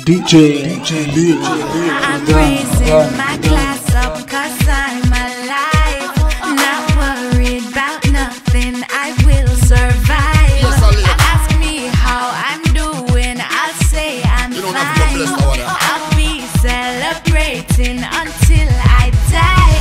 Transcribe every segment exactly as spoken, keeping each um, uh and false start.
D J, D J Lee. I'm raising my glass up cause I'm alive. Not worried about nothing, I will survive. Ask me how I'm doing, I'll say I'm fine. I'll be celebrating until I die.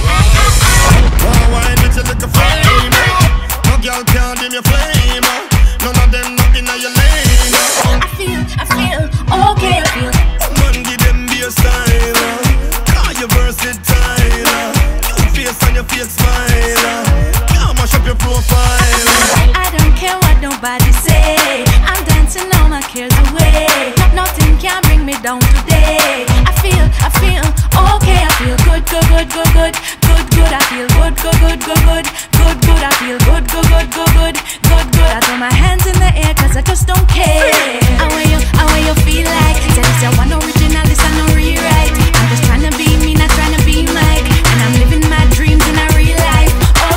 Why did you look a flame? No girl can't dim your flame. None of them nothing in your lane. I feel, I feel okay, I feel. Man, give them be a style. Call you versatile. Your face and your fake smile. Can't mash up your profile. I don't care what nobody say. I'm dancing all my cares away. Nothing can bring me down today. I feel, I feel okay. I feel good, good, good, good, good, good, good. I feel good, good, good, good, good, good, good. I feel good, good, good, good, good, good, good. I throw my hands in the air 'cause I just don't care. How will you, how will you feel like? Say this is one original, this is no rewrite. I'm just trying to be me, not trying to be Mike. And I'm living my dreams in a real life.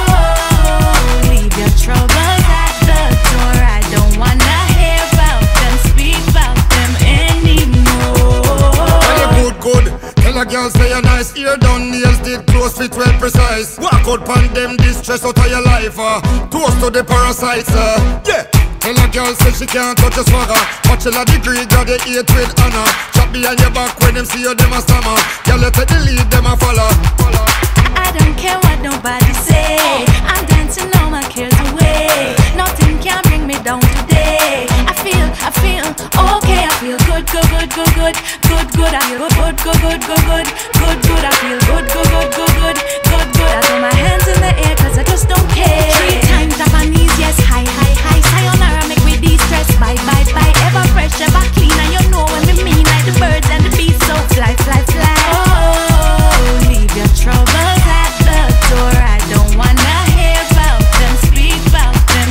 Oh, leave your troubles at the door. I don't wanna hear about them, speak about them anymore. Are you good, good? Tell a girl say you're nice. Ear down, nails did close, fit well precise. Walk out pan them, distress out of your life. Uh. Toast to the parasites. Uh. Yeah. Tell a girl say she can't touch your swagger. Bachelor degree, graduate with honor. Chop behind your back when them see you, them a stammer. Girl, you take the lead, them a follow. follow. I don't care what nobody say. I'm dancing all my cares away. Nothing can bring me down today. I feel, I feel okay. I feel good, good, good, good, good, good, good. I feel good, good, good, good, good, good, good. I feel good, good, good, good, good, good, good. I throw my hands in the air 'cause I just don't care. Three times up on knees, yes, high, high, high. Sayonara, make me de-stress. Bye, bye, bye. Ever fresh, ever clean, and you know what we mean. Like the birds and the bees, so fly, fly, fly. Oh, leave your troubles at the door. I don't wanna hear about them, speak about them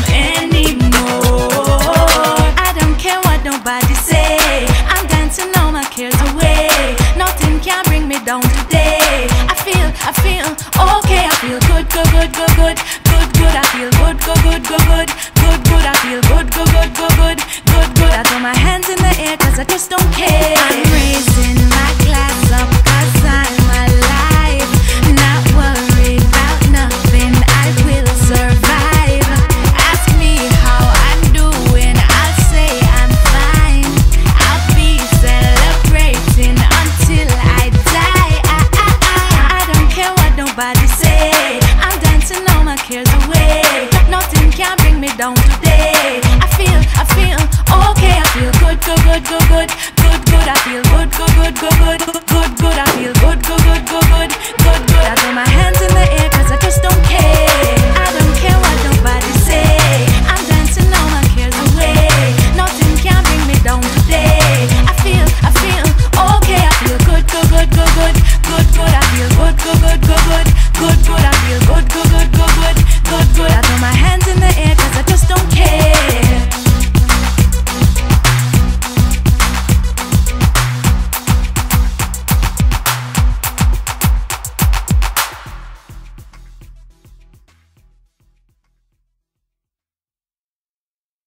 anymore. I don't care what nobody say. I'm dancing all my cares away. Nothing can bring me down today. I feel, I feel okay. I feel good, good, good, good, good, good, good. I feel good, good, good, good, good, good, good. I feel good, good, good, good, good, good, good. I throw my hands in the air 'cause I just don't care. I'm raising my glass up 'cause I'm alive. Not worried about nothing, I will survive. Ask me how I'm doing, I'll say I'm fine. I'll be celebrating until I die. I, I, I, I don't care what nobody say. I'm dancing all my cares away. Nothing can bring me down today. I feel, I feel okay. I feel good, good, good, good, good, good, good. I feel good, good, good, good, good, good, good. I feel good.